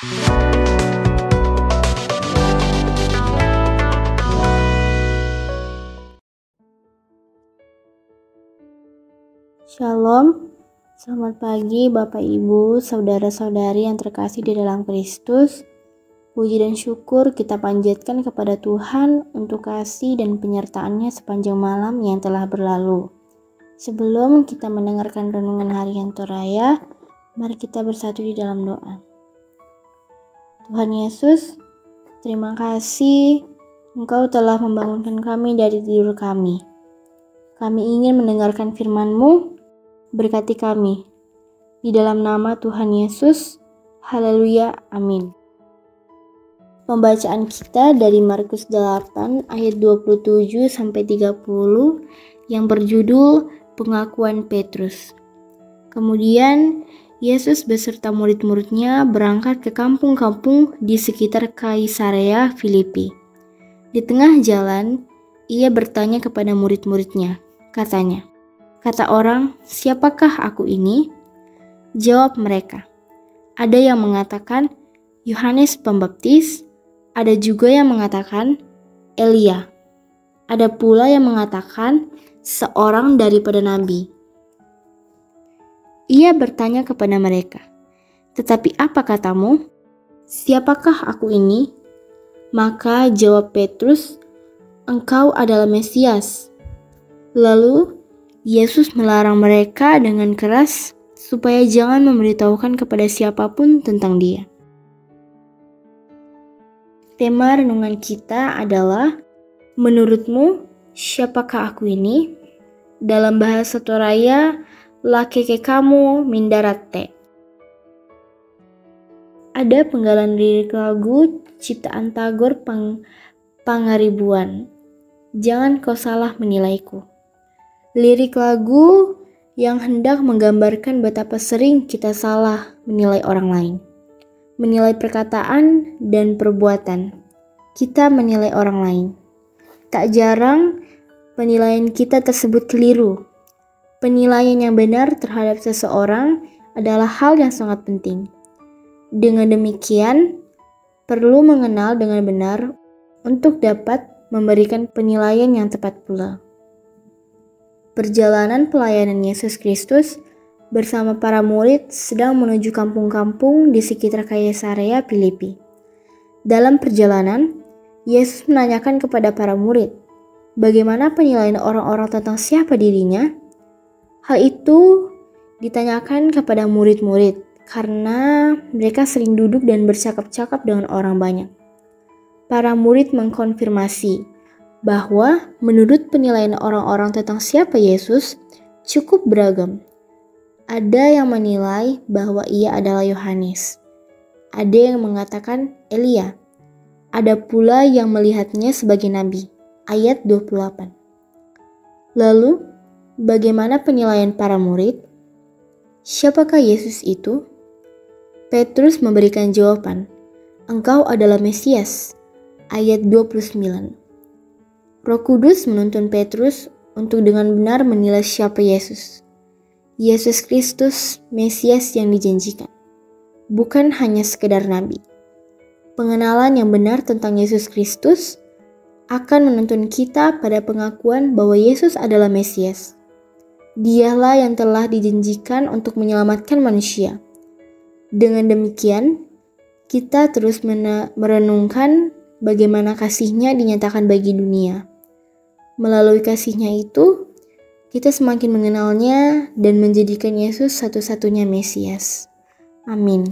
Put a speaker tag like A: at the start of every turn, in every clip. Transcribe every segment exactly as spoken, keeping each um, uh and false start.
A: Shalom, selamat pagi Bapak Ibu, saudara-saudari yang terkasih di dalam Kristus. Puji dan syukur kita panjatkan kepada Tuhan untuk kasih dan penyertaan-Nya sepanjang malam yang telah berlalu. Sebelum kita mendengarkan renungan harian Toraya, mari kita bersatu di dalam doa. Tuhan Yesus, terima kasih Engkau telah membangunkan kami dari tidur kami. Kami ingin mendengarkan firman-Mu. Berkati kami. Di dalam nama Tuhan Yesus. Haleluya. Amin. Pembacaan kita dari Markus delapan ayat dua puluh tujuh sampai tiga puluh yang berjudul Pengakuan Petrus. Kemudian Yesus beserta murid-muridnya berangkat ke kampung-kampung di sekitar Kaisarea Filipi. Di tengah jalan, ia bertanya kepada murid-muridnya. Katanya, "Kata orang, siapakah aku ini?" Jawab mereka, "Ada yang mengatakan Yohanes Pembaptis, ada juga yang mengatakan Elia, ada pula yang mengatakan seorang daripada nabi." Ia bertanya kepada mereka, "Tetapi apa katamu? Siapakah aku ini?" Maka jawab Petrus, "Engkau adalah Mesias." Lalu Yesus melarang mereka dengan keras supaya jangan memberitahukan kepada siapapun tentang Dia. Tema renungan kita adalah, menurutmu siapakah aku ini? Dalam bahasa Toraya, lakeke kamu mindarate. Ada penggalan lirik lagu ciptaan Tagor Pang Pangaribuan. Jangan kau salah menilaiku. Lirik lagu yang hendak menggambarkan betapa sering kita salah menilai orang lain. Menilai perkataan dan perbuatan. Kita menilai orang lain. Tak jarang penilaian kita tersebut keliru. Penilaian yang benar terhadap seseorang adalah hal yang sangat penting. Dengan demikian, perlu mengenal dengan benar untuk dapat memberikan penilaian yang tepat pula. Perjalanan pelayanan Yesus Kristus bersama para murid sedang menuju kampung-kampung di sekitar Kaisarea Filipi. Dalam perjalanan, Yesus menanyakan kepada para murid, bagaimana penilaian orang-orang tentang siapa dirinya? Hal itu ditanyakan kepada murid-murid karena mereka sering duduk dan bercakap-cakap dengan orang banyak. Para murid mengkonfirmasi bahwa menurut penilaian orang-orang tentang siapa Yesus cukup beragam. Ada yang menilai bahwa ia adalah Yohanes. Ada yang mengatakan Elia. Ada pula yang melihatnya sebagai nabi. Ayat dua puluh delapan. Lalu, bagaimana penilaian para murid? Siapakah Yesus itu? Petrus memberikan jawaban, "Engkau adalah Mesias." Ayat dua puluh sembilan. Roh Kudus menuntun Petrus untuk dengan benar menilai siapa Yesus. Yesus Kristus, Mesias yang dijanjikan. Bukan hanya sekedar nabi. Pengenalan yang benar tentang Yesus Kristus akan menuntun kita pada pengakuan bahwa Yesus adalah Mesias. Dialah yang telah dijanjikan untuk menyelamatkan manusia. Dengan demikian, kita terus merenungkan bagaimana kasih-Nya dinyatakan bagi dunia. Melalui kasih-Nya itu, kita semakin mengenalnya dan menjadikan Yesus satu-satunya Mesias. Amin.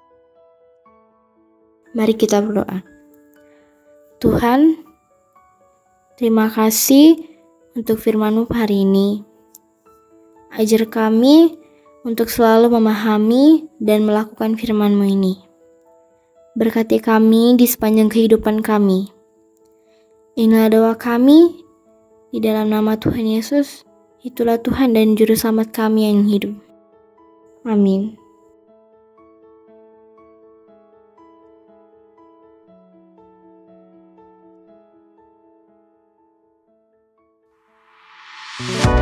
A: Mari kita berdoa. Tuhan, terima kasih untuk firman-Mu hari ini. Ajar kami untuk selalu memahami dan melakukan firman-Mu ini. Berkati kami di sepanjang kehidupan kami. Inilah doa kami. Di dalam nama Tuhan Yesus, itulah Tuhan dan Juru Selamat kami yang hidup. Amin.
B: Thank you.